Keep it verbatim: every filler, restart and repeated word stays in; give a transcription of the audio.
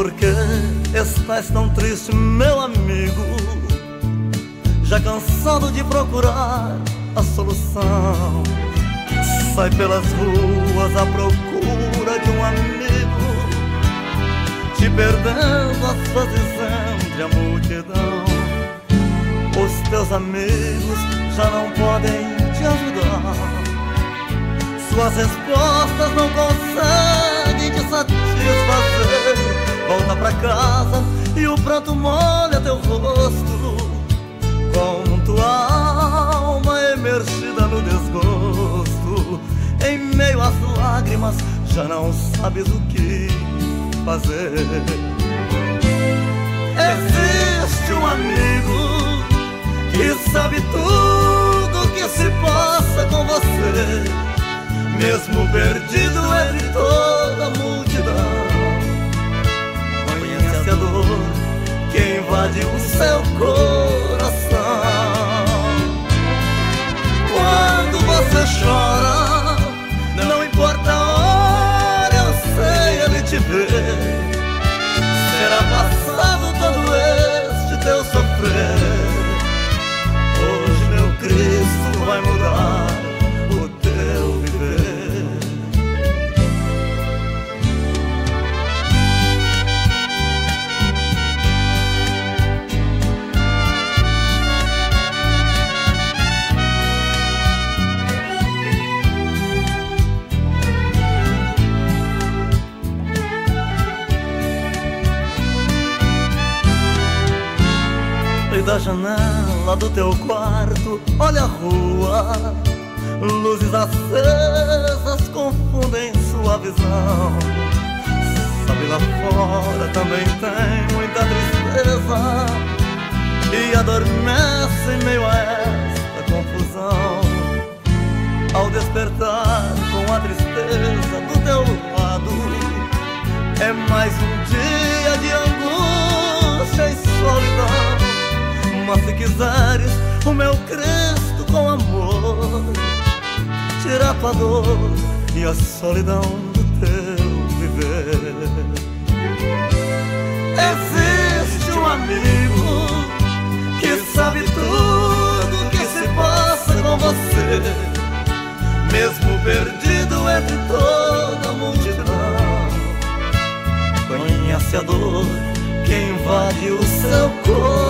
Por que estás tão triste, meu amigo? Já cansado de procurar a solução, sai pelas ruas à procura de um amigo, te perdendo às vezes entre a multidão. Os teus amigos já não podem te ajudar, suas respostas não conseguem te satisfazer. Volta pra casa e o pranto molha teu rosto, com tua alma emergida no desgosto. Em meio às lágrimas já não sabes o que fazer. Existe um amigo que sabe tudo que se passa com você, mesmo perdido entre toda a multidão. Conhece a dor que invade o seu coração. Quando você chora, não importa a hora, eu sei, ele te vê. Será passado todo este teu sofrer. Hoje meu Cristo vai mudar o teu viver. Da janela do teu quarto, olha a rua, luzes acesas confundem sua visão. Sabe, lá fora também tem muita tristeza e adormece em meio a esta confusão. Ao despertar com a tristeza do teu lado, é mais um dia de angústia e solidão. Mas se quiseres o meu Cristo com amor, tira a tua dor e a solidão do teu viver. Existe um amigo que sabe tudo que se passa com você, mesmo perdido entre toda a multidão. Conhece a dor que invade o seu corpo.